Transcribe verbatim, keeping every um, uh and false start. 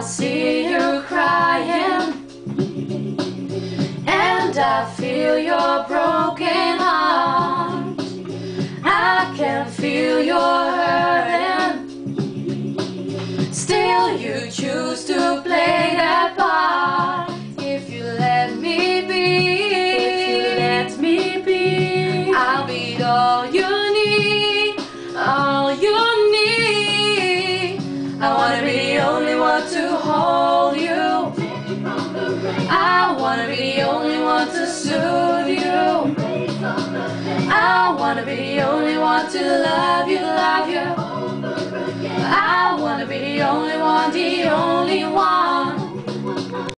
see you crying, and I feel your broken heart. I can feel your hurting. Still you choose to play that part. If you let me be, if you let me be, I'll be all you need, all you need. I wanna be the only one to hold you. I wanna be the only one to soothe you. I wanna be the only one to love you, love you. I wanna be the only one, the only one.